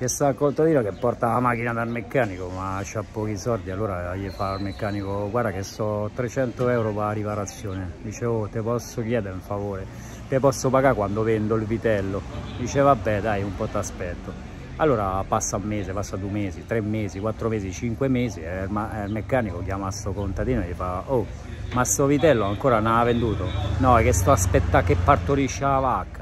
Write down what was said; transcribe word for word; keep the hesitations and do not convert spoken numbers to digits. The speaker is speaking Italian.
C'è sta il contadino che porta la macchina dal meccanico, ma c'ha pochi soldi, allora gli fa al meccanico: guarda che so trecento euro per la riparazione. Dice: oh, te posso chiedere un favore, te posso pagare quando vendo il vitello? Dice: vabbè dai, un po' t'aspetto. Allora passa un mese, passa due mesi, tre mesi, quattro mesi, cinque mesi e il, il meccanico chiama sto contadino e gli fa: oh, ma sto vitello ancora non l'ha venduto? No, è che sto aspettando che partorisce la vacca.